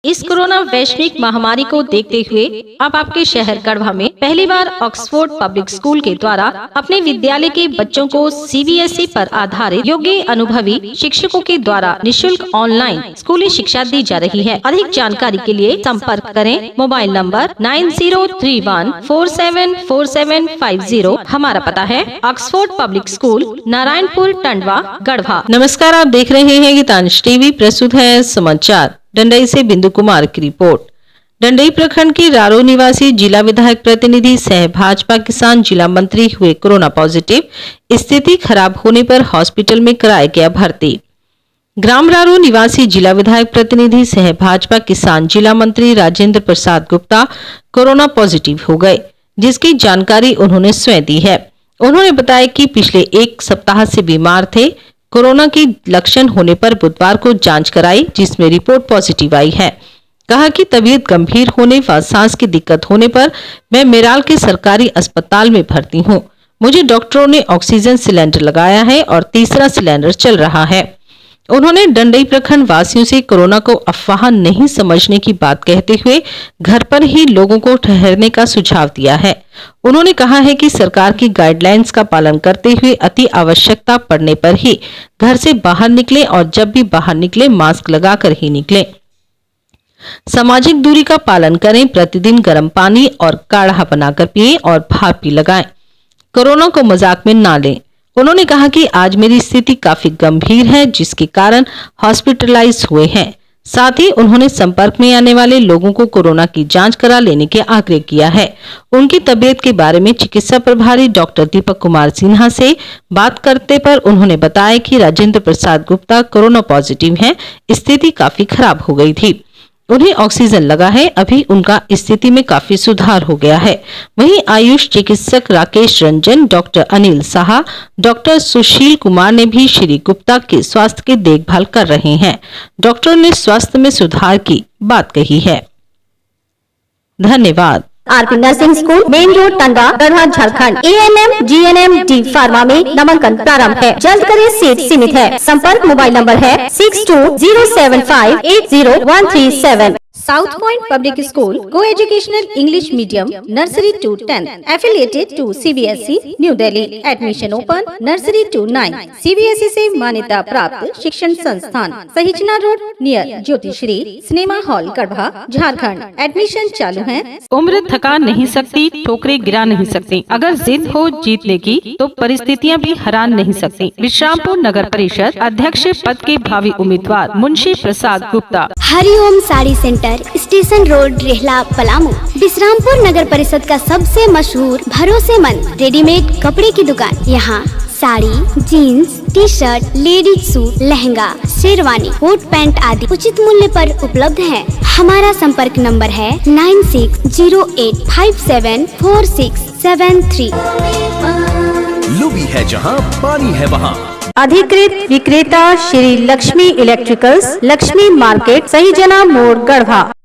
इस कोरोना वैश्विक महामारी को देखते हुए अब आपके शहर गढ़वा में पहली बार ऑक्सफोर्ड पब्लिक स्कूल के द्वारा अपने विद्यालय के बच्चों को सीबीएसई पर आधारित योग्य अनुभवी शिक्षकों के द्वारा निशुल्क ऑनलाइन स्कूली शिक्षा दी जा रही है। अधिक जानकारी के लिए संपर्क करें मोबाइल नंबर 9031474750। हमारा पता है Oxford public school, Narayanpur, Tandwa, Garhwa. नमस्कार, आप देख रहे हैं गीतांश टीवी। प्रस्तुत है समाचार। डंडई से बिंदु कुमार की रिपोर्ट। डंडई प्रखंड के रारो निवासी जिला विधायक प्रतिनिधि सह भाजपा किसान जिला मंत्री हुए कोरोना पॉजिटिव। स्थिति खराब होने पर हॉस्पिटल में कराया गया भर्ती। ग्राम रारो निवासी जिला विधायक प्रतिनिधि सह भाजपा किसान जिला मंत्री राजेंद्र प्रसाद गुप्ता कोरोना पॉजिटिव हो गए, जिसकी जानकारी उन्होंने स्वयं दी है। उन्होंने बताया कि पिछले एक सप्ताह से बीमार थे। कोरोना के लक्षण होने पर बुधवार को जांच कराई, जिसमें रिपोर्ट पॉजिटिव आई है। कहा कि तबीयत गंभीर होने व सांस की दिक्कत होने पर मैं मेराल के सरकारी अस्पताल में भर्ती हूं। मुझे डॉक्टरों ने ऑक्सीजन सिलेंडर लगाया है और तीसरा सिलेंडर चल रहा है। उन्होंने डंडई प्रखंड वासियों से कोरोना को अफवाह नहीं समझने की बात कहते हुए घर पर ही लोगों को ठहरने का सुझाव दिया है। उन्होंने कहा है कि सरकार की गाइडलाइंस का पालन करते हुए अति आवश्यकता पड़ने पर ही घर से बाहर निकलें और जब भी बाहर निकले मास्क लगाकर ही निकलें। सामाजिक दूरी का पालन करें। प्रतिदिन गर्म पानी और काढ़ा बनाकर पिएं और भाप भी लगाएं। कोरोना को मजाक में ना लें। उन्होंने कहा कि आज मेरी स्थिति काफी गंभीर है, जिसके कारण हॉस्पिटलाइज हुए हैं। साथ ही उन्होंने संपर्क में आने वाले लोगों को कोरोना की जांच करा लेने के आग्रह किया है। उनकी तबीयत के बारे में चिकित्सा प्रभारी डॉक्टर दीपक कुमार सिन्हा से बात करते पर उन्होंने बताया कि राजेंद्र प्रसाद गुप्ता कोरोना पॉजिटिव हैं। स्थिति काफी खराब हो गई थी। उन्हें ऑक्सीजन लगा है। अभी उनका स्थिति में काफी सुधार हो गया है। वहीं आयुष चिकित्सक राकेश रंजन, डॉक्टर अनिल साहा, डॉक्टर सुशील कुमार ने भी श्री गुप्ता के स्वास्थ्य की देखभाल कर रहे हैं। डॉक्टर ने स्वास्थ्य में सुधार की बात कही है। धन्यवाद। RP nursing school, main road, Tandwa, Garhwa, Jharkhand. ANM, GNM, D pharma में नामांकन प्रारंभ है। जल्द करें, सीट सीमित है। संपर्क मोबाइल नंबर है 6207580137। South Point public school, coeducational English medium, nursery to 10, affiliated to CBSE, New Delhi. Admission open nursery to 9। CBSE से मान्यता प्राप्त शिक्षण संस्थान, Sahijana road near Jyotishri cinema hall, Garhwa, Jharkhand. Admission चालू है। उम्र थका नहीं सकती, ठोकरे गिरा नहीं सकती। अगर जिद हो जीतने की तो परिस्थितियां भी हरा नहीं सकती। विश्रामपुर नगर परिषद अध्यक्ष पद के भावी उम्मीदवार Munshi Prasad Gupta. Hariom sari centre, station road, Rehla, Palamu. Vishrampur नगर परिषद का सबसे मशहूर भरोसेमंद रेडीमेड कपड़े की दुकान। यहाँ sari, jeans, T shirt, ladies suit, lehenga, sherwani, coat pant आदि उचित मूल्य पर उपलब्ध है। हमारा संपर्क नंबर है 9608574673। लुबी है जहाँ पानी है वहाँ। अधिकृत विक्रेता Shri Lakshmi electricals, Lakshmi market, Sahijana मोड़, गढ़वा।